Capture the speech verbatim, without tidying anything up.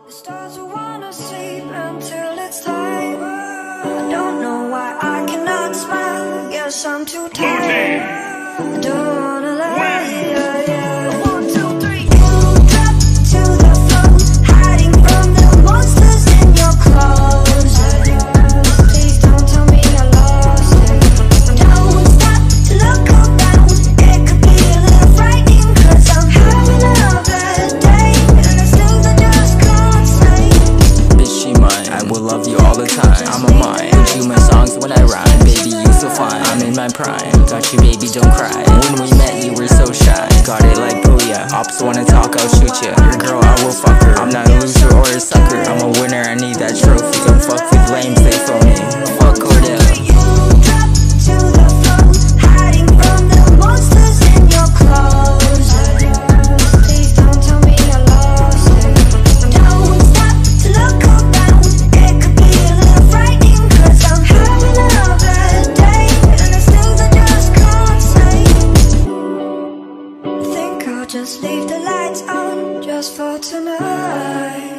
The stars will wanna sleep until it's time. I don't know why I cannot smile. Guess I'm too tired. I don't wanna lie. Yeah, yeah. One, two, three. You drop to the floor, hiding from the monsters in your closet. Please don't tell me I lost it. Don't stop to look around. It could be a little frightening, cause I'm having a bad day, and there's things I just can't say. Bitch, she mine, I will love you all the time. I'm a mime, put you my songs when I rhyme. Baby, you so fine, I'm in my prime. Got you, baby, don't cry. When we met, you were so shy. Got it like Pouya. Opps wanna talk, I'll shoot ya. Your girl, I will fuck her. I'm not a loser or a sucker. I'm a winner, I need that trophy. Don't fuck with lames, they phony. Fuck Kordel. You drop to the floor, hiding from the monsters in your closet. Please don't tell me I lost it. Don't stop to look around. It could be a little frightening, cause I'm having a bad day, and there's things I just can't say. I think I'll just leave the lights on just for tonight.